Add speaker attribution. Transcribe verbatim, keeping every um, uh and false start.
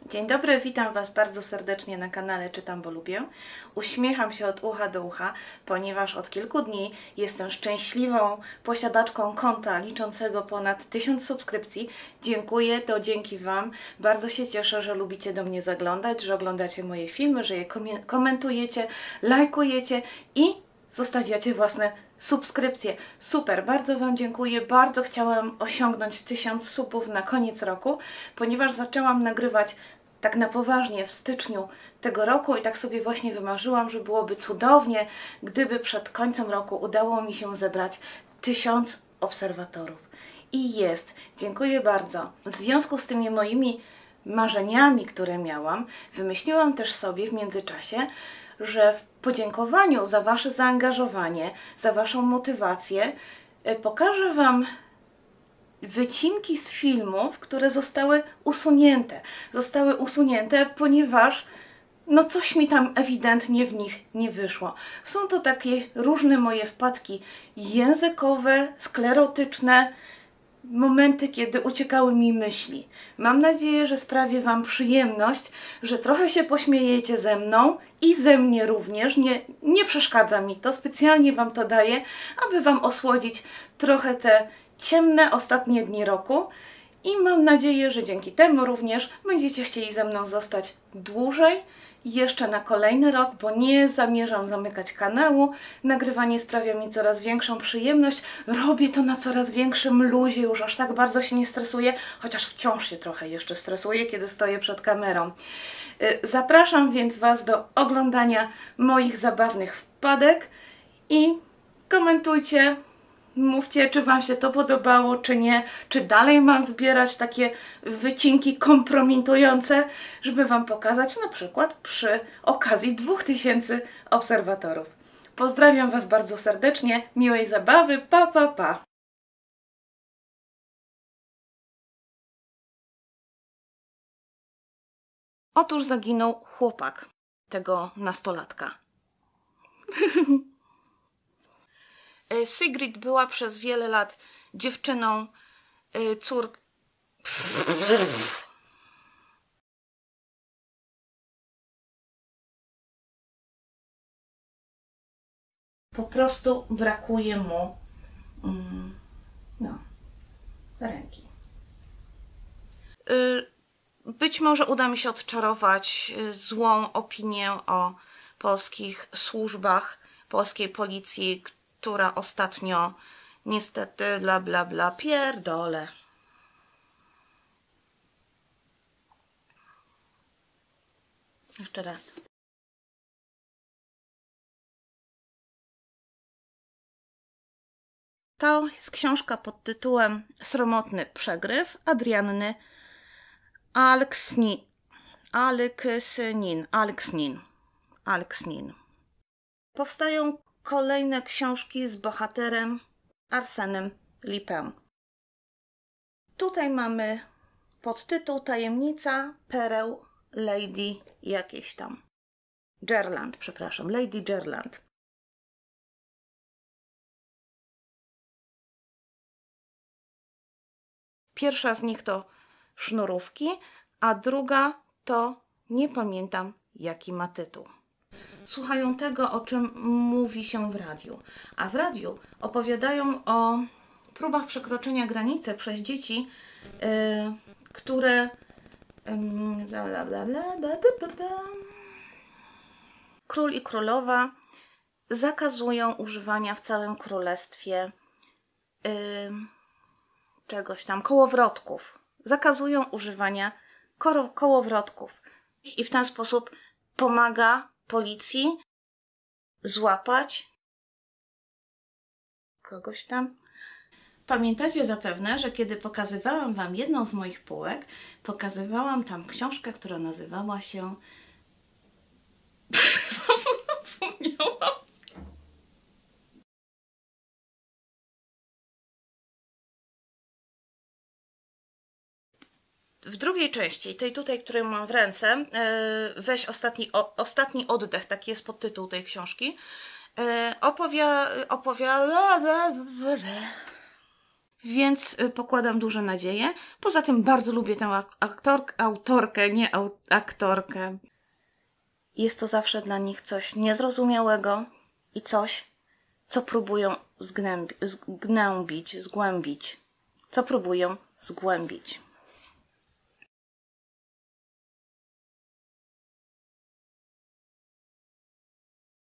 Speaker 1: Dzień dobry, witam Was bardzo serdecznie na kanale Czytam, bo lubię. Uśmiecham się od ucha do ucha, ponieważ od kilku dni jestem szczęśliwą posiadaczką konta liczącego ponad tysiąc subskrypcji. Dziękuję, to dzięki Wam. Bardzo się cieszę, że lubicie do mnie zaglądać, że oglądacie moje filmy, że je komentujecie, lajkujecie i zostawiacie własne subskrypcje. Super, bardzo Wam dziękuję. Bardzo chciałam osiągnąć tysiąc subów na koniec roku, ponieważ zaczęłam nagrywać tak na poważnie w styczniu tego roku i tak sobie właśnie wymarzyłam, że byłoby cudownie, gdyby przed końcem roku udało mi się zebrać tysiąc obserwatorów. I jest. Dziękuję bardzo. W związku z tymi moimi marzeniami, które miałam, wymyśliłam też sobie w międzyczasie, że w podziękowaniu za Wasze zaangażowanie, za Waszą motywację, pokażę Wam wycinki z filmów, które zostały usunięte. Zostały usunięte, ponieważ no coś mi tam ewidentnie w nich nie wyszło. Są to takie różne moje wpadki językowe, sklerotyczne, momenty, kiedy uciekały mi myśli. Mam nadzieję, że sprawię Wam przyjemność, że trochę się pośmiejecie ze mną i ze mnie również. Nie, nie przeszkadza mi to, specjalnie Wam to daję, aby Wam osłodzić trochę te ciemne ostatnie dni roku i mam nadzieję, że dzięki temu również będziecie chcieli ze mną zostać dłużej, jeszcze na kolejny rok, bo nie zamierzam zamykać kanału. Nagrywanie sprawia mi coraz większą przyjemność. Robię to na coraz większym luzie, już aż tak bardzo się nie stresuję, chociaż wciąż się trochę jeszcze stresuję, kiedy stoję przed kamerą. Zapraszam więc Was do oglądania moich zabawnych wpadek i komentujcie. Mówcie, czy Wam się to podobało, czy nie, czy dalej mam zbierać takie wycinki kompromitujące, żeby Wam pokazać na przykład przy okazji dwóch tysięcy obserwatorów. Pozdrawiam Was bardzo serdecznie, miłej zabawy, pa pa pa! Otóż zaginął chłopak tego nastolatka. Sigrid była przez wiele lat dziewczyną córk... Po prostu brakuje mu mm, no, ręki. Być może uda mi się odczarować złą opinię o polskich służbach, polskiej policji, która ostatnio niestety bla bla bla pierdolę. Jeszcze raz. To jest książka pod tytułem Sromotny przegryw Adrianny Alksni, Alksnin, Alksnin, Alksnin. Powstają kolejne książki z bohaterem Arsenem Lupin. Tutaj mamy podtytuł Tajemnica pereł Lady jakieś tam. Jerland, przepraszam, Lady Jerland. Pierwsza z nich to Sznurówki, a druga to nie pamiętam jaki ma tytuł. Słuchają tego, o czym mówi się w radiu. A w radiu opowiadają o próbach przekroczenia granicy przez dzieci, yy, które yy, król i królowa zakazują używania w całym królestwie yy, czegoś tam, kołowrotków. Zakazują używania ko kołowrotków. I w ten sposób pomaga policji złapać kogoś tam. Pamiętacie zapewne, że kiedy pokazywałam Wam jedną z moich półek, pokazywałam tam książkę, która nazywała się... Zapomniałam. W drugiej części, tej tutaj, którą mam w ręce, weź ostatni, o, ostatni oddech, taki jest podtytuł tej książki, opowia, opowia, więc y, pokładam duże nadzieje. Poza tym bardzo lubię tę ak aktorkę, autorkę, nie au aktorkę. Jest to zawsze dla nich coś niezrozumiałego i coś, co próbują zgnębi zgnębić, zgłębić. Co próbują zgłębić.